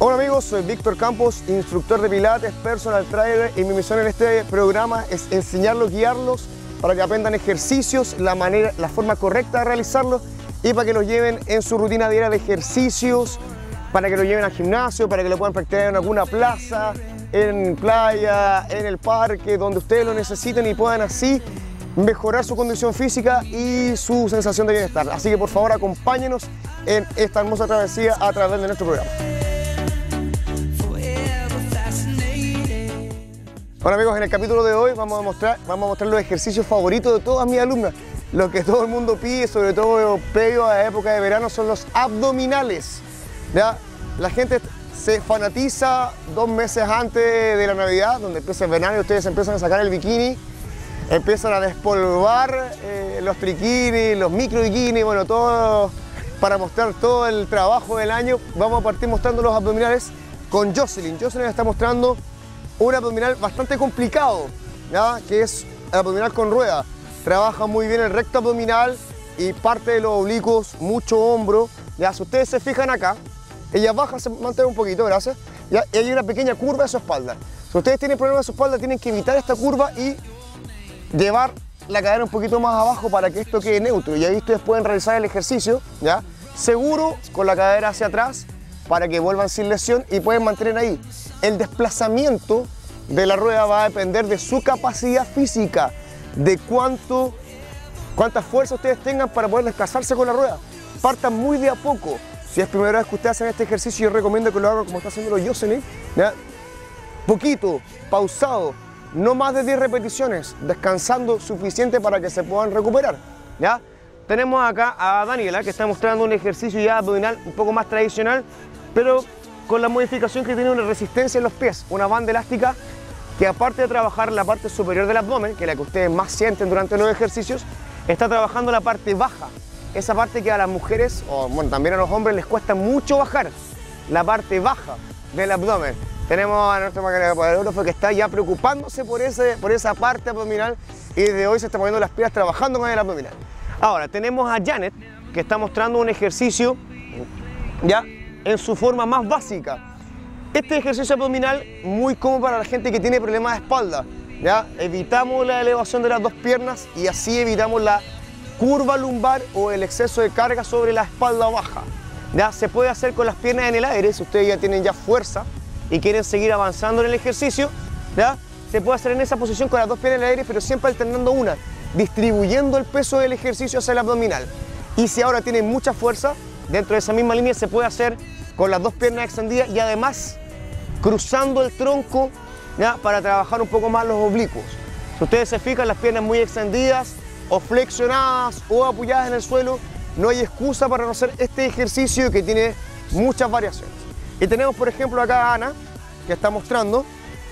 Hola amigos, soy Víctor Campos, instructor de Pilates, personal trainer, y mi misión en este programa es enseñarlos, guiarlos para que aprendan ejercicios, la forma correcta de realizarlos y para que los lleven en su rutina diaria de ejercicios, para que lo lleven al gimnasio, para que lo puedan practicar en alguna plaza, en playa, en el parque, donde ustedes lo necesiten y puedan así mejorar su condición física y su sensación de bienestar. Así que por favor acompáñenos en esta hermosa travesía a través de nuestro programa. Bueno amigos, en el capítulo de hoy vamos a mostrar los ejercicios favoritos de todas mis alumnas. Lo que todo el mundo pide, sobre todo previo a la época de verano, son los abdominales. ¿Ya? La gente se fanatiza 2 meses antes de la Navidad, donde empieza el verano y ustedes empiezan a sacar el bikini, empiezan a despolvar los triquinis, los micro bikinis, bueno, todo para mostrar todo el trabajo del año. Vamos a partir mostrando los abdominales con Jocelyn. Jocelyn está mostrando un abdominal bastante complicado, ¿ya? Que es el abdominal con rueda. Trabaja muy bien el recto abdominal y parte de los oblicuos, mucho hombro. ¿Ya? Si ustedes se fijan acá, ella baja, se mantiene un poquito, gracias. ¿Ya? Y hay una pequeña curva de su espalda. Si ustedes tienen problemas de su espalda, tienen que evitar esta curva y llevar la cadera un poquito más abajo para que esto quede neutro. Y ahí ustedes pueden realizar el ejercicio, ¿ya? Seguro, con la cadera hacia atrás, para que vuelvan sin lesión y pueden mantener ahí. El desplazamiento de la rueda va a depender de su capacidad física, de cuánta fuerza ustedes tengan para poder desplazarse con la rueda. Partan muy de a poco. Si es primera vez que ustedes hacen este ejercicio, yo recomiendo que lo hagan como está haciendo Jocelyn, ¿ya? Poquito, pausado, no más de 10 repeticiones, descansando suficiente para que se puedan recuperar, ¿ya? Tenemos acá a Daniela, que está mostrando un ejercicio ya abdominal un poco más tradicional, pero con la modificación que tiene una resistencia en los pies, una banda elástica que, aparte de trabajar la parte superior del abdomen, que es la que ustedes más sienten durante los ejercicios, está trabajando la parte baja, esa parte que a las mujeres, o bueno, también a los hombres les cuesta mucho bajar, la parte baja del abdomen. Tenemos a nuestro maquinógrafo que está ya preocupándose por esa parte abdominal y desde hoy se está poniendo las pilas trabajando con el abdominal. Ahora tenemos a Janet, que está mostrando un ejercicio ya en su forma más básica. Este ejercicio abdominal muy cómodo para la gente que tiene problemas de espalda, ¿ya? Evitamos la elevación de las 2 piernas y así evitamos la curva lumbar o el exceso de carga sobre la espalda baja, ¿ya? Se puede hacer con las piernas en el aire, si ustedes ya tienen fuerza y quieren seguir avanzando en el ejercicio, ¿ya? Se puede hacer en esa posición con las 2 piernas en el aire, pero siempre alternando una, distribuyendo el peso del ejercicio hacia el abdominal. Y si ahora tienen mucha fuerza, dentro de esa misma línea se puede hacer con las 2 piernas extendidas y además cruzando el tronco, ¿ya? Para trabajar un poco más los oblicuos. Si ustedes se fijan, las piernas muy extendidas o flexionadas o apoyadas en el suelo, no hay excusa para no hacer este ejercicio que tiene muchas variaciones. Y tenemos por ejemplo acá a Ana, que está mostrando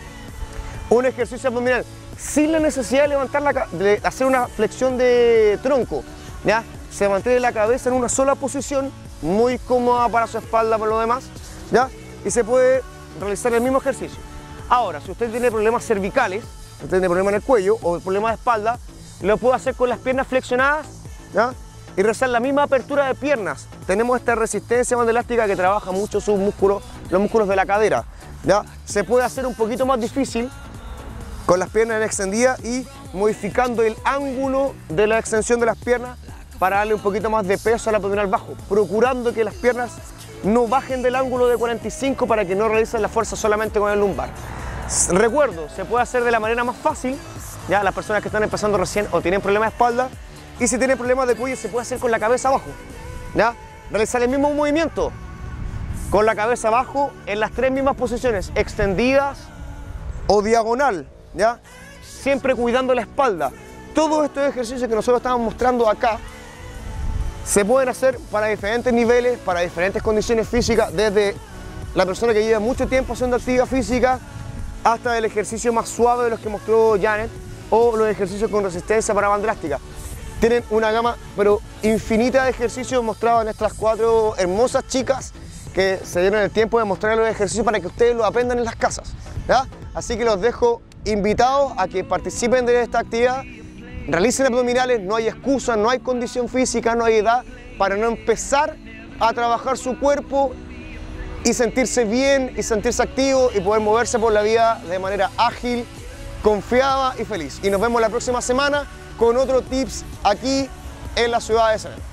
un ejercicio abdominal sin la necesidad de levantar de hacer una flexión de tronco, ¿ya? Se mantiene la cabeza en una sola posición, muy cómoda para su espalda por lo demás, ¿ya? Y se puede realizar el mismo ejercicio. Ahora, si usted tiene problemas cervicales, usted tiene problemas en el cuello o problemas de espalda, lo puede hacer con las piernas flexionadas, ¿ya? Y realizar la misma apertura de piernas. Tenemos esta resistencia banda elástica que trabaja mucho sus músculos, los músculos de la cadera, ¿ya? Se puede hacer un poquito más difícil con las piernas extendidas y modificando el ángulo de la extensión de las piernas para darle un poquito más de peso al abdominal bajo, procurando que las piernas no bajen del ángulo de 45 para que no realicen la fuerza solamente con el lumbar. Recuerdo, se puede hacer de la manera más fácil, ya las personas que están empezando recién o tienen problemas de espalda, y si tienen problemas de cuello se puede hacer con la cabeza abajo, ¿ya? Realizar el mismo movimiento con la cabeza abajo en las 3 mismas posiciones, extendidas o diagonal, ¿ya? Siempre cuidando la espalda. Todos estos ejercicios que nosotros estamos mostrando acá se pueden hacer para diferentes niveles, para diferentes condiciones físicas, desde la persona que lleva mucho tiempo haciendo actividad física hasta el ejercicio más suave de los que mostró Janet o los ejercicios con resistencia para banda elástica. Tienen una gama pero infinita de ejercicios mostrados en estas 4 hermosas chicas que se dieron el tiempo de mostrar los ejercicios para que ustedes los aprendan en las casas, ¿ya? Así que los dejo invitados a que participen de esta actividad. Realicen abdominales, no hay excusa, no hay condición física, no hay edad para no empezar a trabajar su cuerpo y sentirse bien y sentirse activo y poder moverse por la vida de manera ágil, confiada y feliz. Y nos vemos la próxima semana con otro tips aquí en la ciudad de Serena.